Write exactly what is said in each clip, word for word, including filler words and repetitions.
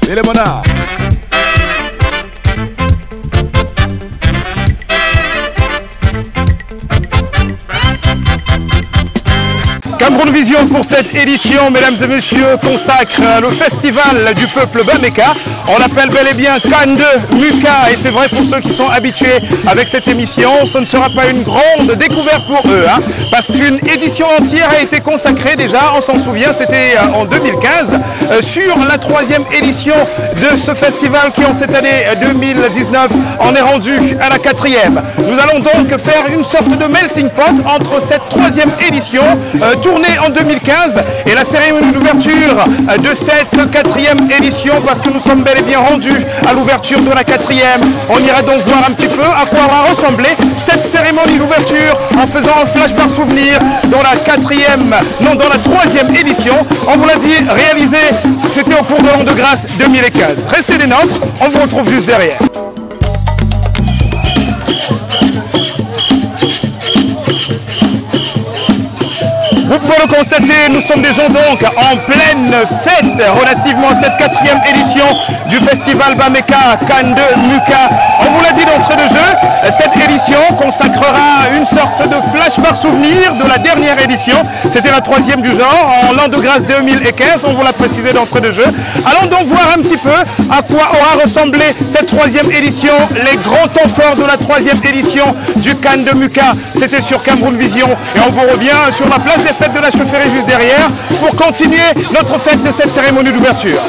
et les monarques. Cameroun Vision pour cette édition, mesdames et messieurs, consacre le festival du peuple Bameka. On l'appelle bel et bien Kande Muka, et c'est vrai pour ceux qui sont habitués avec cette émission, ce ne sera pas une grande découverte pour eux, hein, parce qu'une édition entière a été consacrée déjà, on s'en souvient, c'était en deux mille quinze, euh, sur la troisième édition de ce festival qui en cette année deux mille dix-neuf en est rendu à la quatrième. Nous allons donc faire une sorte de melting pot entre cette troisième édition, euh, tournée en deux mille quinze, et la cérémonie d'ouverture de cette quatrième édition, parce que nous sommes bel et bien rendus à l'ouverture de la quatrième. On ira donc voir un petit peu à quoi va ressembler cette cérémonie d'ouverture en faisant un flashback souvenir dans la quatrième, non dans la troisième édition. On vous l'a dit, réalisé, c'était au cours de l'an de grâce deux mille quinze. Restez des nôtres, on vous retrouve juste derrière. Vous pouvez le constater, nous sommes déjà donc en pleine fête relativement à cette quatrième édition du festival Bameka Kande Muka. On vous l'a dit d'entrée de jeu, cette édition consacrera une sorte de flashback souvenir de la dernière édition. C'était la troisième du genre, en l'an de grâce deux mille quinze, on vous l'a précisé d'entrée de jeu. Allons donc voir un petit peu à quoi aura ressemblé cette troisième édition, les grands temps forts de la troisième édition du Kande Muka. C'était sur Cameroun Vision, et on vous revient sur la place des fête de la chaufferie juste derrière pour continuer notre fête de cette cérémonie d'ouverture.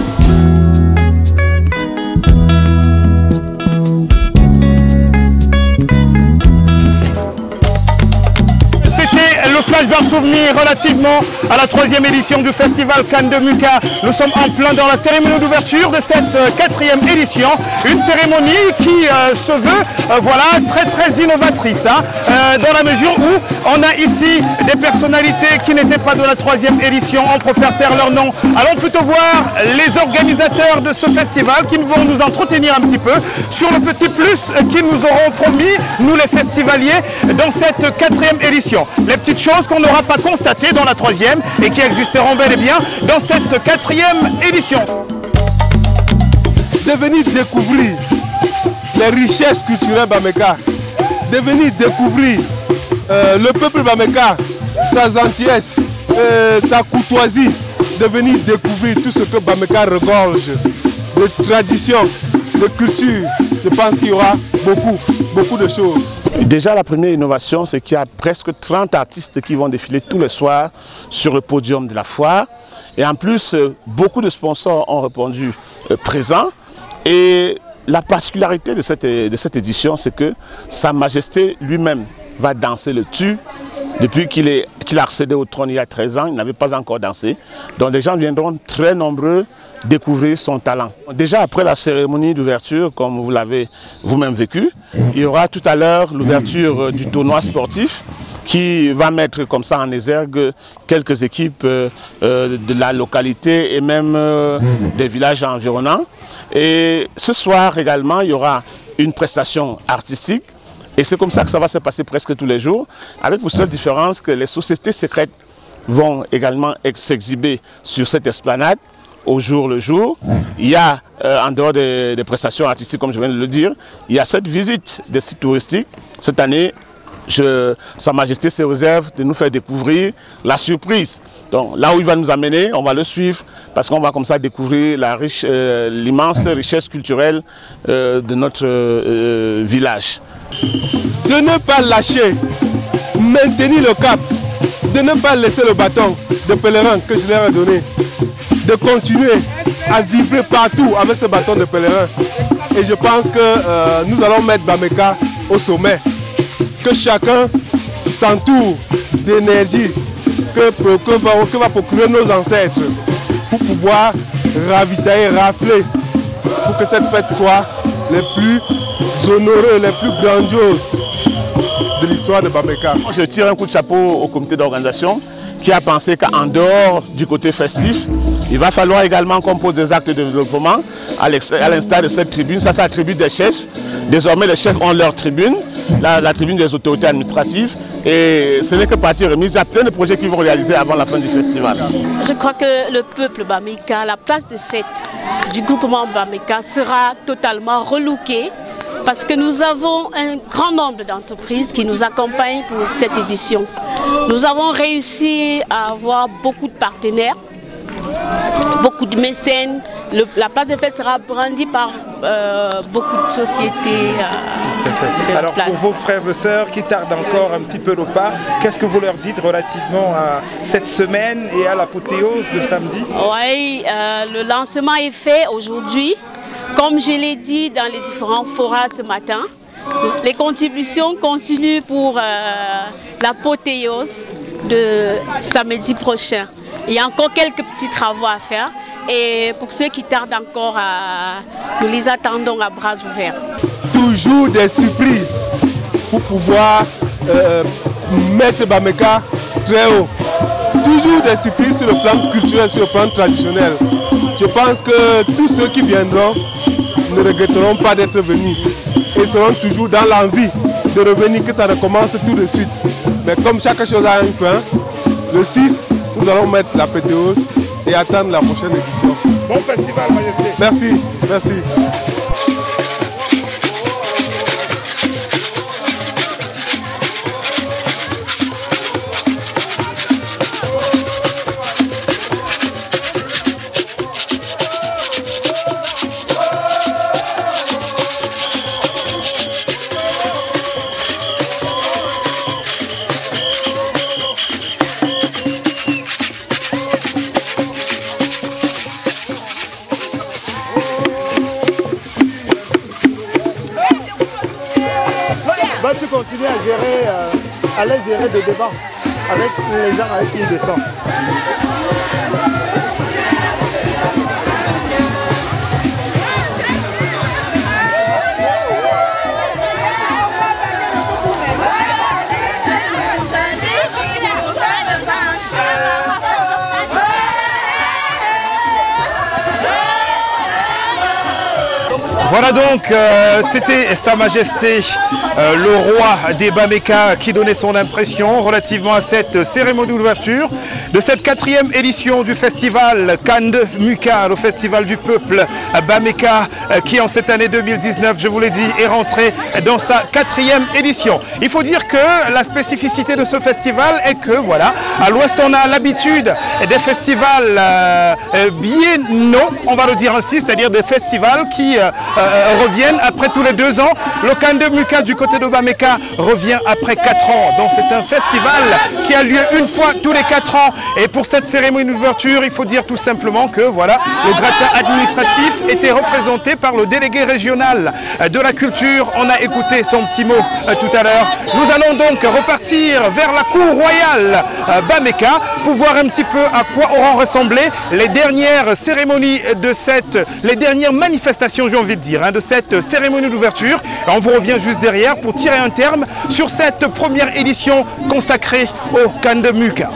Le flashback souvenir relativement à la troisième édition du festival Kande Muka. Nous sommes en plein dans la cérémonie d'ouverture de cette euh, quatrième édition. Une cérémonie qui euh, se veut euh, voilà, très très innovatrice, hein, euh, dans la mesure où on a ici des personnalités qui n'étaient pas de la troisième édition. On préfère taire leur nom. Allons plutôt voir les organisateurs de ce festival qui vont nous entretenir un petit peu sur le petit plus qu'ils nous auront promis, nous les festivaliers, dans cette quatrième édition. Les petites choses qu'on n'aura pas constatées dans la troisième et qui existeront bel et bien dans cette quatrième édition. De venir découvrir les richesses culturelles Bameka, de venir découvrir euh, le peuple Bameka, sa gentillesse, euh, sa courtoisie, de venir découvrir tout ce que Bameka regorge de traditions, de culture. Je pense qu'il y aura beaucoup, beaucoup de choses. Déjà, la première innovation, c'est qu'il y a presque trente artistes qui vont défiler tous les soirs sur le podium de la foire. Et en plus, beaucoup de sponsors ont répondu présents. Et la particularité de cette, de cette édition, c'est que Sa Majesté lui-même va danser le tu. Depuis qu'il est, qu'il a accédé au trône il y a treize ans, il n'avait pas encore dansé. Donc les gens viendront très nombreux découvrir son talent. Déjà après la cérémonie d'ouverture, comme vous l'avez vous-même vécu, il y aura tout à l'heure l'ouverture du tournoi sportif qui va mettre comme ça en exergue quelques équipes euh, de la localité et même euh, des villages environnants. Et ce soir également, il y aura une prestation artistique. Et c'est comme ça que ça va se passer presque tous les jours, avec pour seule différence que les sociétés secrètes vont également s'exhiber sur cette esplanade au jour le jour. Il y a, euh, en dehors des, des prestations artistiques, comme je viens de le dire, il y a cette visite des sites touristiques. Cette année, je, Sa Majesté se réserve de nous faire découvrir la surprise. Donc là où il va nous amener, on va le suivre parce qu'on va comme ça découvrir la riche, euh, l'immense richesse culturelle euh, de notre euh, village. De ne pas lâcher, maintenir le cap, de ne pas laisser le bâton de pèlerin que je leur ai donné, de continuer à vibrer partout avec ce bâton de pèlerin. Et je pense que euh, nous allons mettre Bameka au sommet, que chacun s'entoure d'énergie que, que, va, que va procurer nos ancêtres pour pouvoir ravitailler, rafler, pour que cette fête soit les plus honoreux, les plus grandioses de l'histoire de Bameka. Je tire un coup de chapeau au comité d'organisation qui a pensé qu'en dehors du côté festif, il va falloir également qu'on pose des actes de développement à l'instar de cette tribune. Ça, c'est la tribune des chefs. Désormais, les chefs ont leur tribune. la, la tribune des autorités administratives. Et ce n'est que partie remise. Il y a plein de projets qui vont réaliser avant la fin du festival. Je crois que le peuple Bameka, la place de fête du groupement Bameka sera totalement relookée parce que nous avons un grand nombre d'entreprises qui nous accompagnent pour cette édition. Nous avons réussi à avoir beaucoup de partenaires, beaucoup de mécènes. Le, la place de fête sera brandie par euh, beaucoup de sociétés. Euh, de Alors place. pour vos frères et sœurs qui tardent encore un petit peu le pas, qu'est-ce que vous leur dites relativement à cette semaine et à l'apothéose de samedi? Oui, euh, le lancement est fait aujourd'hui. Comme je l'ai dit dans les différents forats ce matin, les contributions continuent pour euh, l'apothéose de samedi prochain. Il y a encore quelques petits travaux à faire et pour ceux qui tardent encore, à, nous les attendons à bras ouverts. Toujours des surprises pour pouvoir euh, mettre Bameka très haut. Toujours des surprises sur le plan culturel, sur le plan traditionnel. Je pense que tous ceux qui viendront ne regretteront pas d'être venus et seront toujours dans l'envie de revenir, que ça recommence tout de suite. Mais comme chaque chose a une fin, le six, nous allons mettre la pétéose et attendre la prochaine édition. Bon festival, Majesté. Merci, merci. Vas-tu continuer à gérer, euh, à les gérer des débats avec les gens avec qui ils descendent? Voilà donc, euh, c'était Sa Majesté euh, le roi des Bameka qui donnait son impression relativement à cette cérémonie d'ouverture de cette quatrième édition du festival Kande Muka, le festival du peuple Bameka euh, qui en cette année deux mille dix-neuf, je vous l'ai dit, est rentré dans sa quatrième édition. Il faut dire que la spécificité de ce festival est que voilà, à l'ouest on a l'habitude des festivals euh, biennaux, on va le dire ainsi, c'est-à-dire des festivals qui euh, Euh, reviennent après tous les deux ans. Le Kande Muka du côté de Bameka revient après quatre ans. Donc c'est un festival qui a lieu une fois tous les quatre ans. Et pour cette cérémonie d'ouverture, il faut dire tout simplement que voilà, le gratin administratif était représenté par le délégué régional de la culture. On a écouté son petit mot euh, tout à l'heure. Nous allons donc repartir vers la cour royale euh, Bameka pour voir un petit peu à quoi auront ressemblé les dernières cérémonies de cette, les dernières manifestations, j'ai envie de dire, hein, de cette cérémonie d'ouverture. On vous revient juste derrière pour tirer un terme sur cette première édition consacrée au Kande Muka.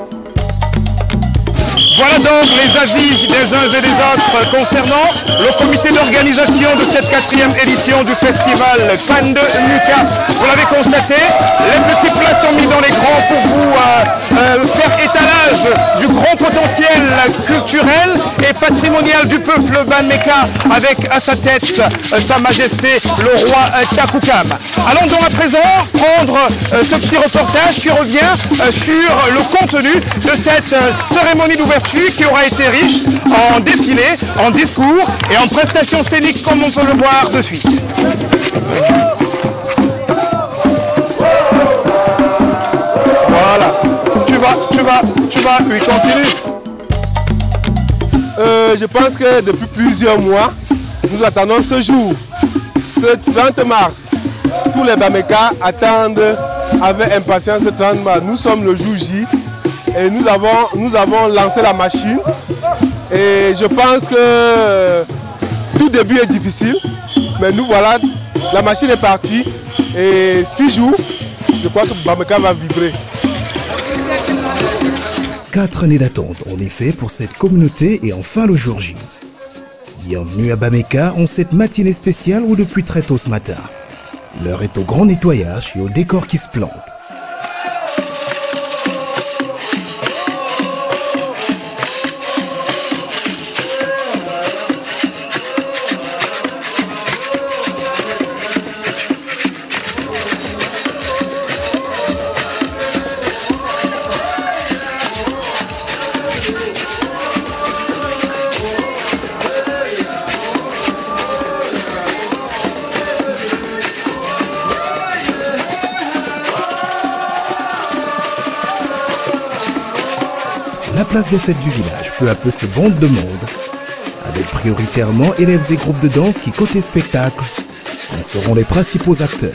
Voilà donc les avis des uns et des autres concernant le comité d'organisation de cette quatrième édition du festival Kande Muka. Vous l'avez constaté, les petits plats sont mis dans les grands pour vous euh, euh, faire étalage du grand potentiel culturel et patrimonial du peuple Bameka avec à sa tête euh, Sa Majesté le roi euh, Takukam. Allons donc à présent prendre euh, ce petit reportage qui revient euh, sur le contenu de cette euh, cérémonie d'ouverture qui aura été riche en défilés, en discours et en prestations scéniques comme on peut le voir de suite. Voilà, tu vas, tu vas, tu vas, oui, continue. Euh, je pense que depuis plusieurs mois, nous attendons ce jour, ce trente mars. Tous les Bameka attendent avec impatience ce trente mars. Nous sommes le jour J. Et nous avons, nous avons lancé la machine et je pense que tout début est difficile, mais nous voilà, la machine est partie et six jours, je crois que Bameka va vibrer. Quatre années d'attente en effet pour cette communauté et enfin le jour J. Bienvenue à Bameka en cette matinée spéciale ou depuis très tôt ce matin. L'heure est au grand nettoyage et au décor qui se plante. La place des fêtes du village peu à peu se bande de monde, avec prioritairement élèves et groupes de danse qui, côté spectacle, en seront les principaux acteurs.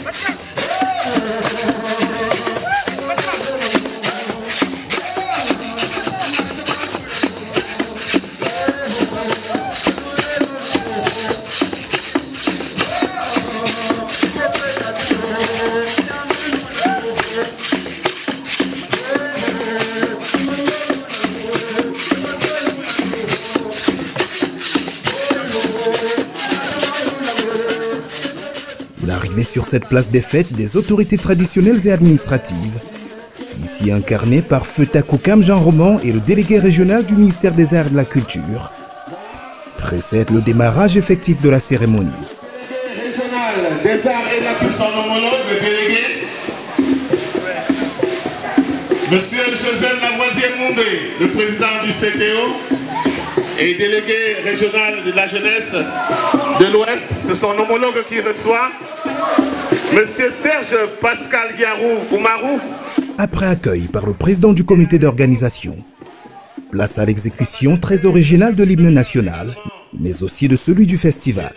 L'arrivée sur cette place des fêtes des autorités traditionnelles et administratives, ici incarnées par Feu Takoukam Jean Roman et le délégué régional du ministère des Arts et de la Culture, précède le démarrage effectif de la cérémonie. Régional des Arts et de la Culture, son homologue, le délégué, Monsieur Joseph Lavoisier-Moundé, le président du C T O, et délégué régional de la jeunesse de l'Ouest, c'est son homologue qui reçoit, Monsieur Serge Pascal Guiarou Oumarou. Après accueil par le président du comité d'organisation, place à l'exécution très originale de l'hymne national, mais aussi de celui du festival.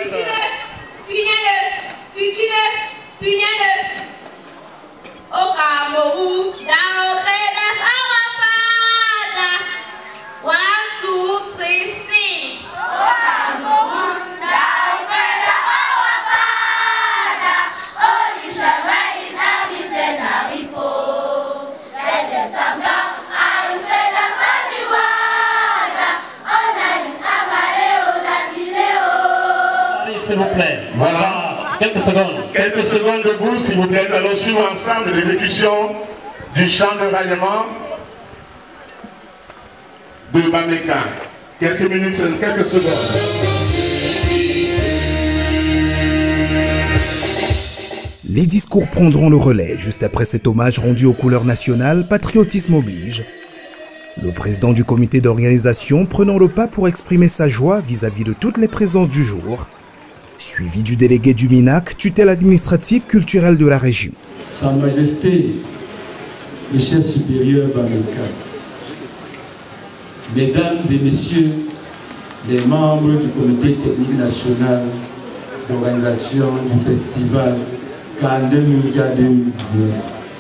S'il vous plaît. Voilà. Quelques secondes. Quelques secondes debout, s'il vous plaît. Nous allons suivre ensemble l'exécution du chant de ralliement de Bameka. Quelques minutes, quelques secondes. Les discours prendront le relais juste après cet hommage rendu aux couleurs nationales, patriotisme oblige. Le président du comité d'organisation prenant le pas pour exprimer sa joie vis-à-vis de toutes les présences du jour, suivi du délégué du MINAC, tutelle administrative culturelle de la région. Sa Majesté, le chef supérieur Bameka, Mesdames et Messieurs, les membres du comité technique national d'organisation du festival Kande Mulga deux mille dix-neuf,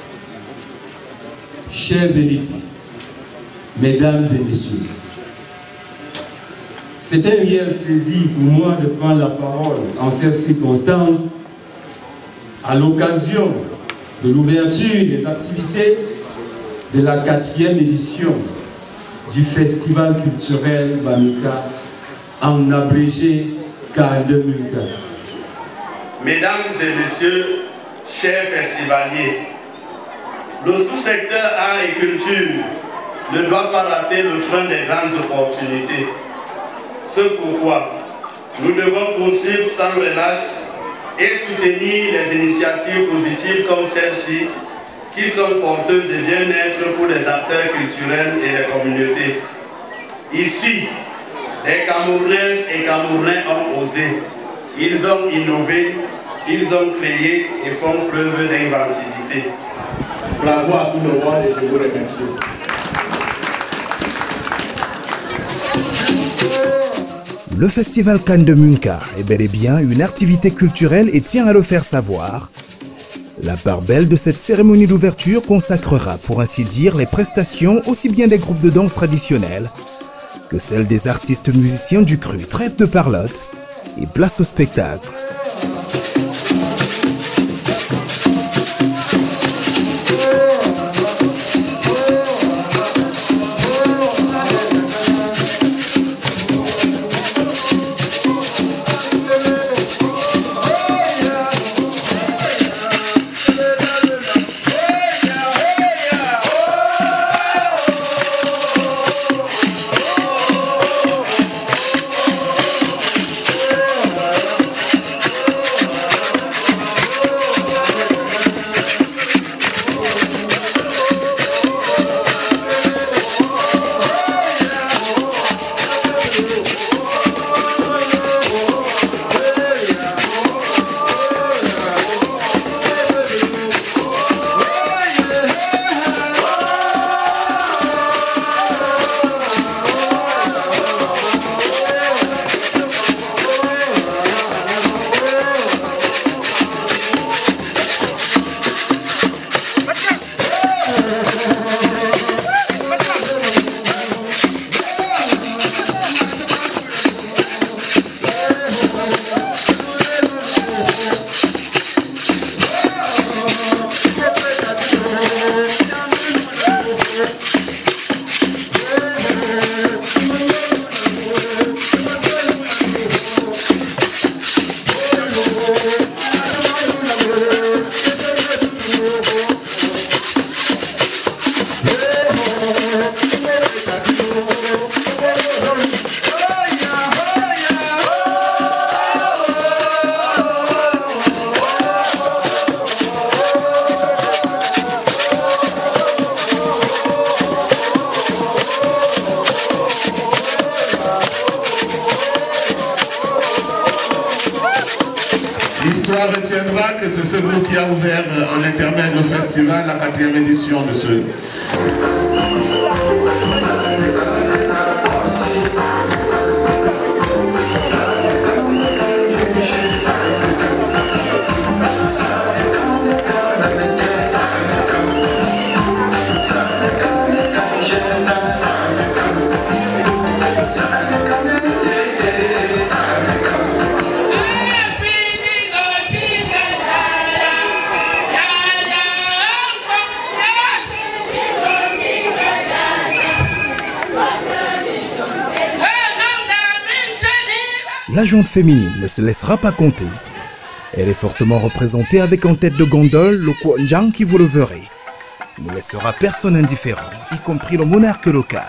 chers élites, Mesdames et Messieurs, c'est un réel plaisir pour moi de prendre la parole en ces circonstances à l'occasion de l'ouverture des activités de la quatrième édition du Festival culturel Bameka, en abrégé K deux mille quatre. Mesdames et Messieurs, chers festivaliers, le sous-secteur art et culture ne doit pas rater le train des grandes opportunités. C'est pourquoi nous devons poursuivre sans relâche et soutenir les initiatives positives comme celle-ci qui sont porteuses de bien-être pour les acteurs culturels et les communautés. Ici, les Camerounais et Camerounais ont osé, ils ont innové, ils ont créé et font preuve d'inventivité. Bravo à tout le monde et je vous remercie. Le festival Kande de Mulga est bel et bien une activité culturelle et tient à le faire savoir. La part belle de cette cérémonie d'ouverture consacrera, pour ainsi dire, les prestations aussi bien des groupes de danse traditionnels que celles des artistes musiciens du cru. Trêve de parlotte et place au spectacle. on retiendra que c'est ce groupe qui a ouvert en intermède le festival, la quatrième édition de ce... La jante féminine ne se laissera pas compter. Elle est fortement représentée avec en tête de gondole le Kwanjang qui, vous le verrez, ne laissera personne indifférent, y compris le monarque local.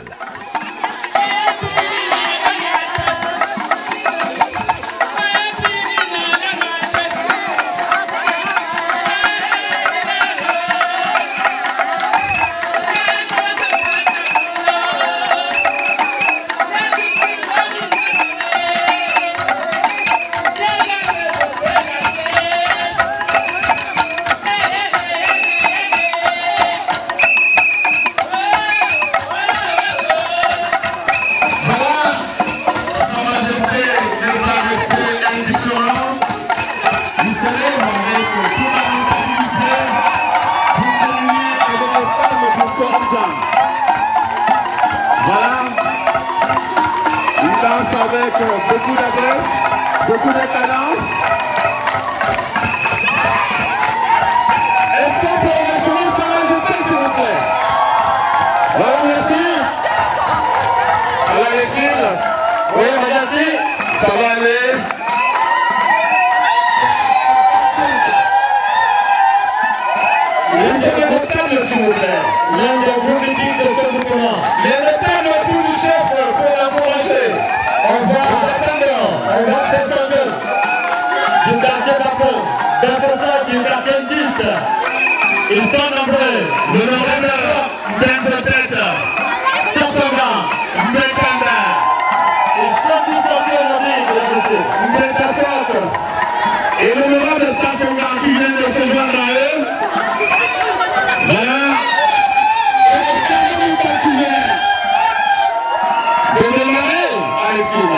Voilà, il danse avec beaucoup d'adresse, beaucoup d'excellence. Est-ce qu'on peut mentionner sa majesté, s'il vous plaît? Voilà, merci. Alors, Alexis, oui, majesté, ça va aller. Monsieur le terme, s'il vous plaît. L'un des groupes de ce groupement. Il y a le terme autour du chef pour l'encourager. On va attendre, on va descendre du quartier d'Apple, d'un passage du quartier dix. Ils sont nombreux. L'honorable Benzetete, Sopoma, Mbekanda. Ils sont tous sortis aujourd'hui de la vérité. Mbekasok. Et l'honorable Sassonga qui vient de se joindre à eux. Voilà. De démarrer, Alexis.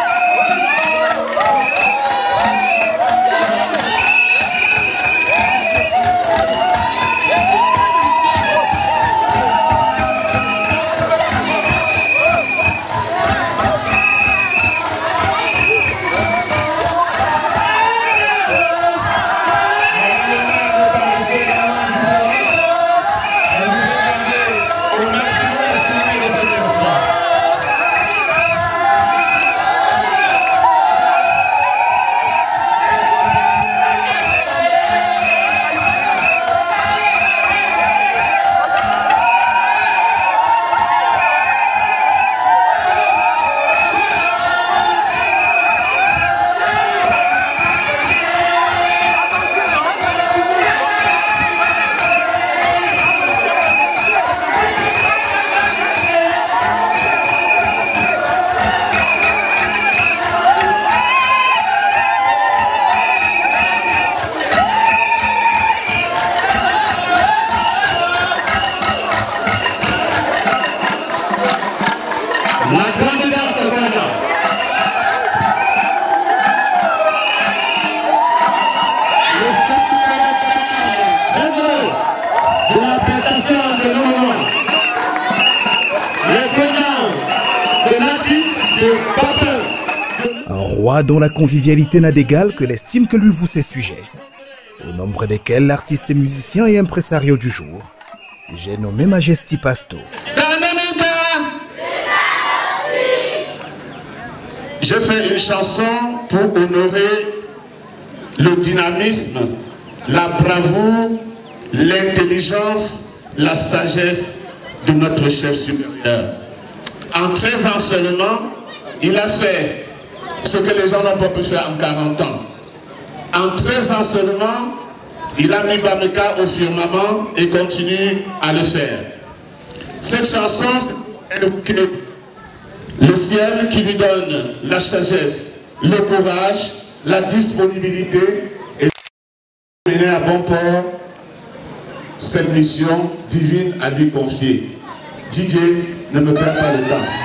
Un roi dont la convivialité n'a d'égal que l'estime que lui vouent ses sujets, au nombre desquels l'artiste et musicien et impresario du jour, j'ai nommé Majesty Pasto. J'ai fait une chanson pour honorer le dynamisme, la bravoure, l'intelligence, la sagesse de notre chef supérieur. En treize ans seulement, il a fait ce que les gens n'ont pas pu faire en quarante ans. En treize ans seulement, il a mis Bameka au firmament et continue à le faire. Cette chanson, c'est le ciel qui lui donne la sagesse, le courage, la disponibilité mener à bon port cette mission divine à lui confier. Didier, ne me perds pas le temps.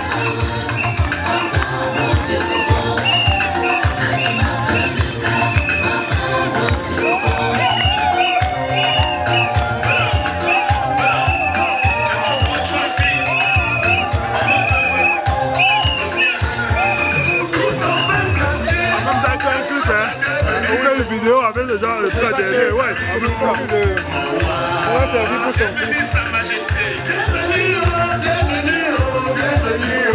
Vidéo avec le genre le plat derrière, ouais, on va servir pour ton fils. Sa majesté, bienvenue, bienvenue, bienvenue,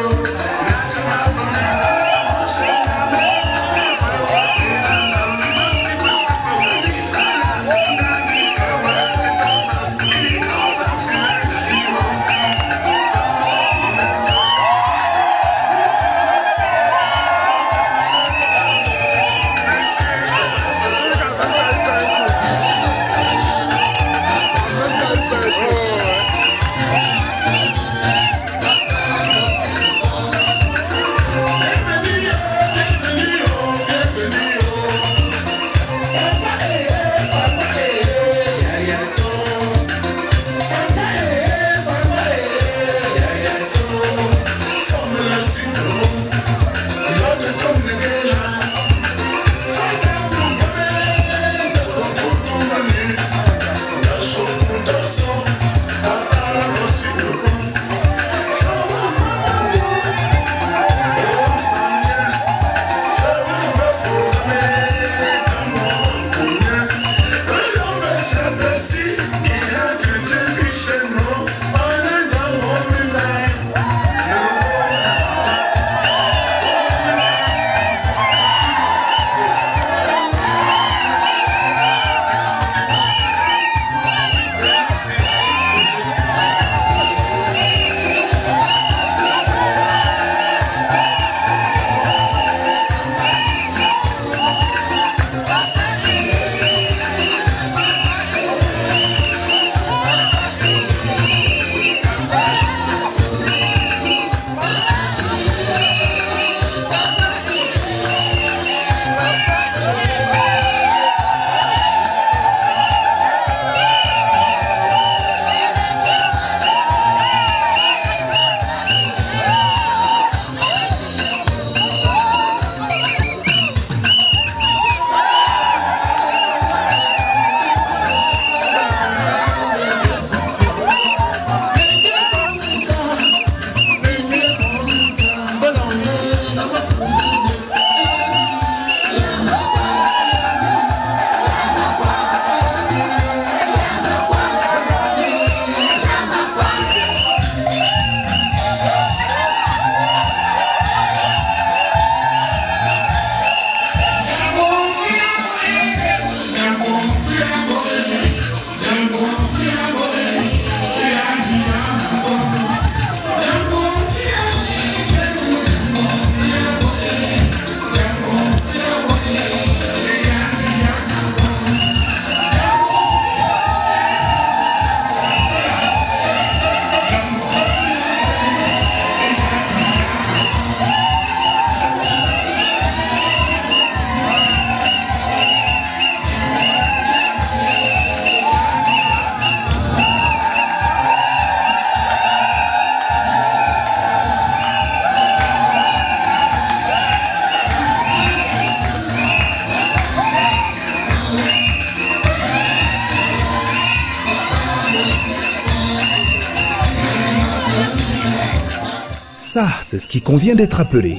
Ça, c'est ce qui convient d'être appelé.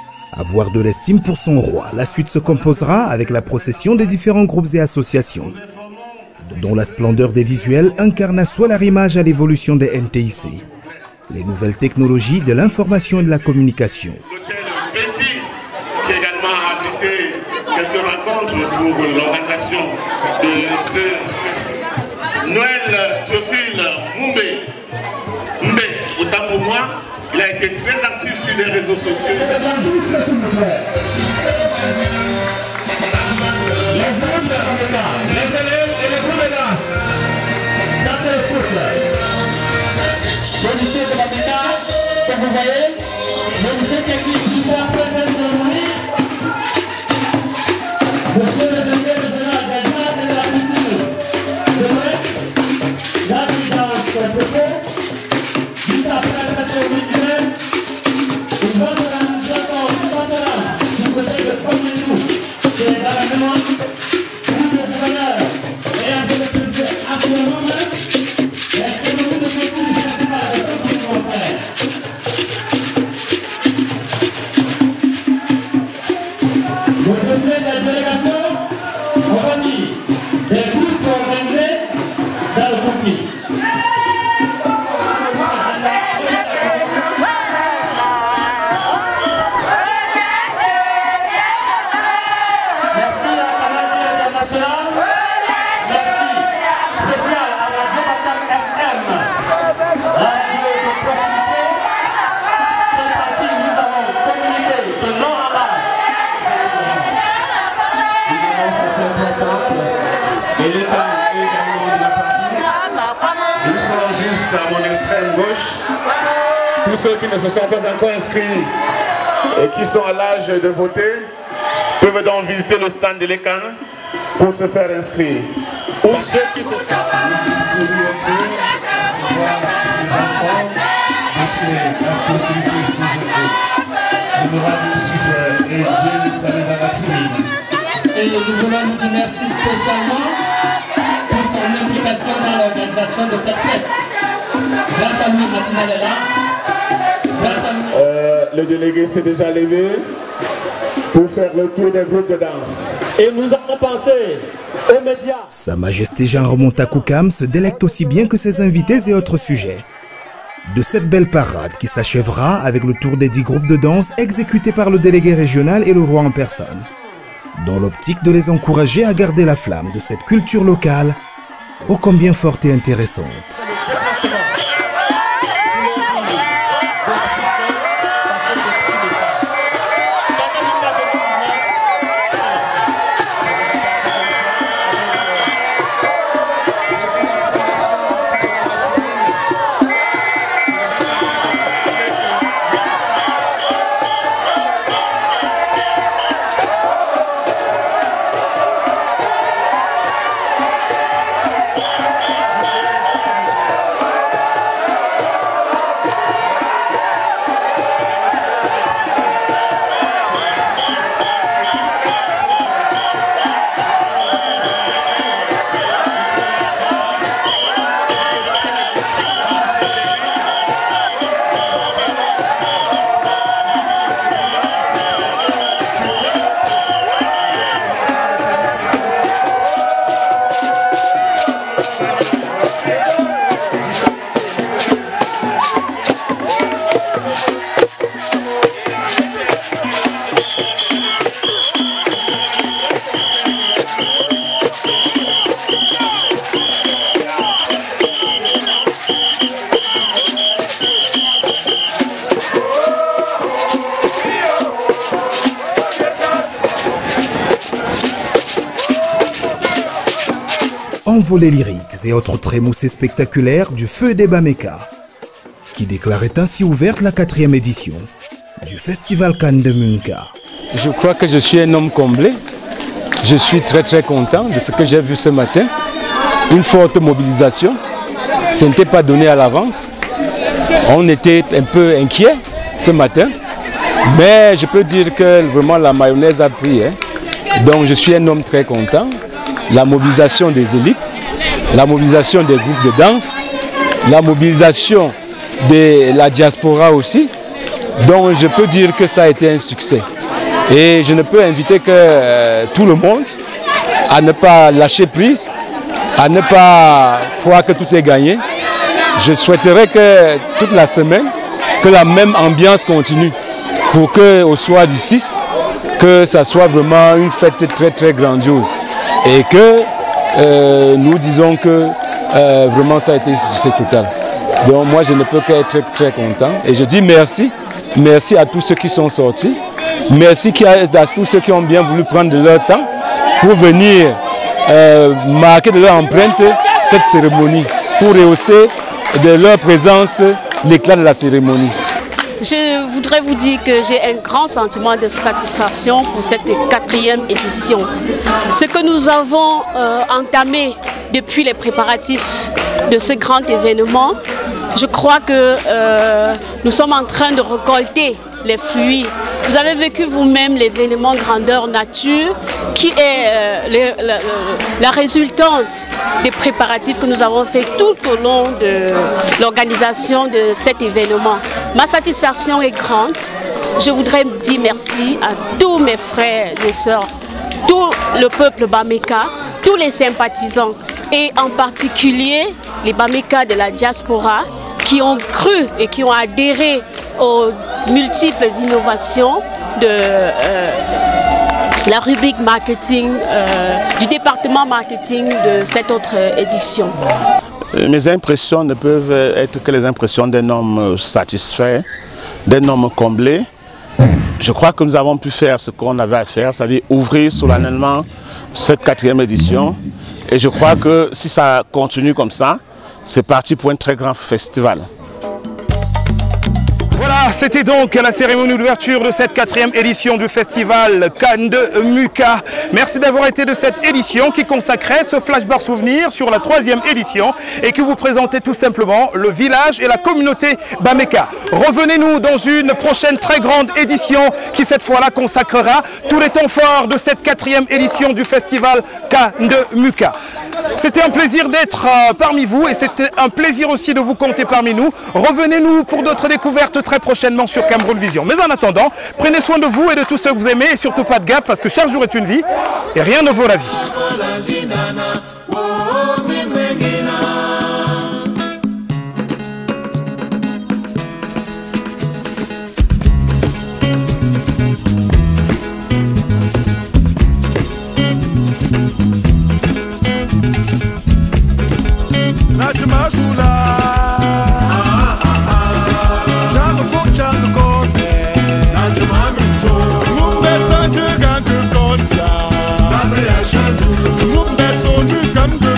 Avoir de l'estime pour son roi, la suite se composera avec la procession des différents groupes et associations, dont la splendeur des visuels incarne à soi leur image à l'évolution des N T I C, les nouvelles technologies de l'information et de la communication. L'hôtel Bessie, qui a également abrité quelques rencontres pour l'orientation de ce festival. Noël Théophile Moumbé, Moumbé, autant pour moi, il a été très actif sur les réseaux sociaux. Les élèves et les groupes de danse. Le lycée de la Ménage, comme vous voyez, le lycée technique qui va faire cette cérémonie. Monsieur le député de la juste après cette cérémonie d'hiver, une voix sera nous encore du côté de premier tour, qui est dans la demande pour le gouverneur et un peu de plaisir actuellement même. Est-ce que beaucoup de petits du festival de Tokyo vont faire? Le président de la délégation, on va dire, des groupes organisés dans le Tokyo. Merci à la radio internationale. Merci spécial à Radio Batam F M, la radio de proximité. C'est par qui nous avons communiqué de long en large. Évidemment, c'est cette entente et l'État également de la partie. Ils sont juste à mon extrême gauche. Tous ceux qui ne se sont pas encore inscrits et qui sont à l'âge de voter peuvent donc visiter le stand de l'E C A N pour se faire inscrire. Ou ceux qui se Et nous voulons nous dire merci spécialement pour son implication dans l'organisation de cette fête. Grâce à lui, Matinal est là. Grâce à lui. Euh, le délégué s'est déjà levé pour faire le tour des groupes de danse. Et nous avons pensé aux médias. Sa Majesté Jean Remonta Koukam se délecte aussi bien que ses invités et autres sujets de cette belle parade qui s'achèvera avec le tour des dix groupes de danse exécutés par le délégué régional et le roi en personne, dans l'optique de les encourager à garder la flamme de cette culture locale ô combien forte et intéressante. Envolées lyriques et autres trémoussées spectaculaires du feu des Bameka, qui déclarait ainsi ouverte la quatrième édition du Festival Cannes de Munka. Je crois que je suis un homme comblé. Je suis très très content de ce que j'ai vu ce matin. Une forte mobilisation. Ce n'était pas donné à l'avance. On était un peu inquiets ce matin. Mais je peux dire que vraiment la mayonnaise a pris. Hein. Donc je suis un homme très content. La mobilisation des élites, la mobilisation des groupes de danse, la mobilisation de la diaspora aussi. Donc je peux dire que ça a été un succès. Et je ne peux inviter que euh, tout le monde à ne pas lâcher prise, à ne pas croire que tout est gagné. Je souhaiterais que toute la semaine, que la même ambiance continue pour qu'au soir du six, que ça soit vraiment une fête très très grandiose. Et que euh, nous disons que euh, vraiment ça a été succès total. Donc moi je ne peux qu'être très, très content. Et je dis merci, merci à tous ceux qui sont sortis. Merci à tous ceux qui ont bien voulu prendre de leur temps pour venir euh, marquer de leur empreinte cette cérémonie, pour rehausser de leur présence l'éclat de la cérémonie. Je voudrais vous dire que j'ai un grand sentiment de satisfaction pour cette quatrième édition. Ce que nous avons euh, entamé depuis les préparatifs de ce grand événement je crois que euh, nous sommes en train de récolter les fruits. Vous avez vécu vous-même l'événement Grandeur Nature qui est euh, le, le, le, la résultante des préparatifs que nous avons fait tout au long de l'organisation de cet événement. Ma satisfaction est grande. Je voudrais dire merci à tous mes frères et sœurs, tout le peuple Bameka, tous les sympathisants et en particulier les Bameka de la diaspora qui ont cru et qui ont adhéré aux multiples innovations de euh, la rubrique marketing, euh, du département marketing de cette autre édition. Mes impressions ne peuvent être que les impressions d'un homme satisfait, d'un homme comblé. Je crois que nous avons pu faire ce qu'on avait à faire, c'est-à-dire ouvrir solennellement cette quatrième édition. Et je crois que si ça continue comme ça, c'est parti pour un très grand festival. Voilà, c'était donc la cérémonie d'ouverture de cette quatrième édition du festival Kande Muka. Merci d'avoir été de cette édition qui consacrait ce flashback souvenir sur la troisième édition et qui vous présentait tout simplement le village et la communauté Bameka. Revenez-nous dans une prochaine très grande édition qui cette fois-là consacrera tous les temps forts de cette quatrième édition du festival Kande Muka. C'était un plaisir d'être euh, parmi vous et c'était un plaisir aussi de vous compter parmi nous. Revenez-nous pour d'autres découvertes très prochainement sur Cameroun Vision. Mais en attendant, prenez soin de vous et de tous ceux que vous aimez et surtout pas de gaffe parce que chaque jour est une vie et rien ne vaut la vie.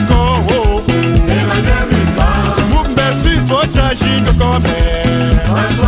Come